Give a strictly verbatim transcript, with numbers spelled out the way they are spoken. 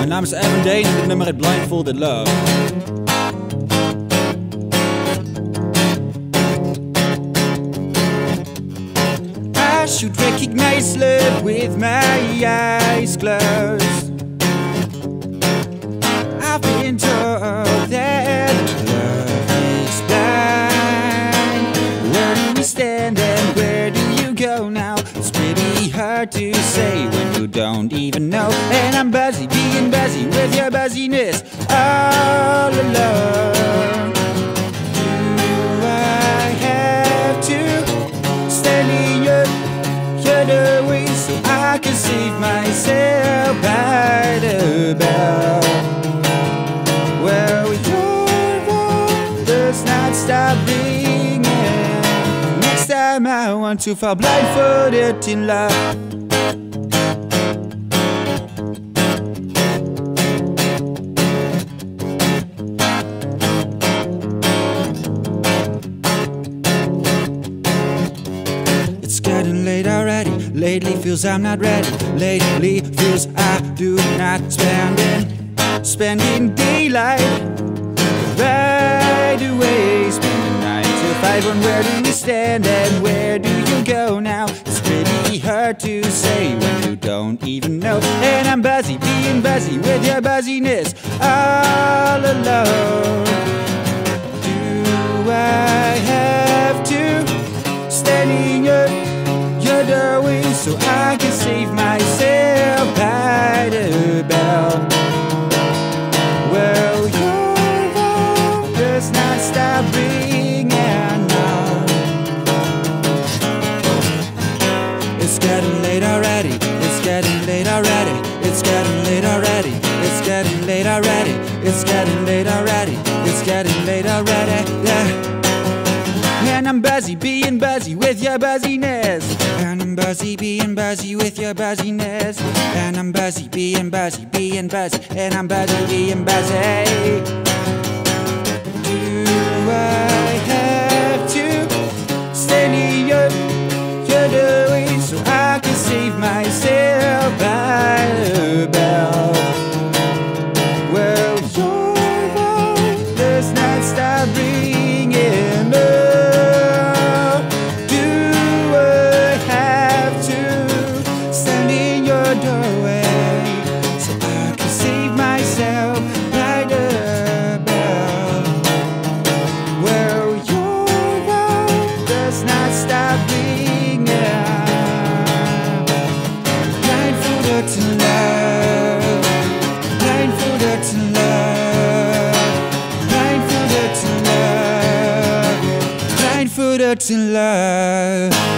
Mijn naam is Evan Dane en dit nummer heet Blindfolded Love. I should recognize love with my eyes closed. I've been told that love is blind. Where do we stand and where do you go now? It's pretty hard to say when you don't even know. And I'm busy being busy with your buzziness all alone. Do I have to stand in your, your doorway so I can save myself by the bell? Well, your phone does not stop ringing. Next time I want to fall blindfolded in love. It's getting late already. Lately feels I'm not ready. Lately feels I do not spending Spending daylight right away. Spending nine to five on where do we stand and where do you go now? It's pretty hard to say when you don't even know. And I'm busy being busy with your buzziness all alone. Do I have to stand in your, your doorway so I can save myself by the bell? Well, your phone does not stop ringing now. It's getting late already. It's getting late already. It's getting late already. It's getting late already. It's getting late already. It's getting late already. Yeah. And I'm busy being busy with your buzziness. And I'm busy being busy with your buzziness. And I'm busy being busy, being busy. And I'm busy being busy. Do I have to stand in your, your doorway so I can save myself by the bell? Well, your phone does not stop ringing. Doorway so I can save myself by the bell. Well, your phone does not stop ringing. Blindfolded to love, blindfolded to love, blindfolded to love, blindfolded to love.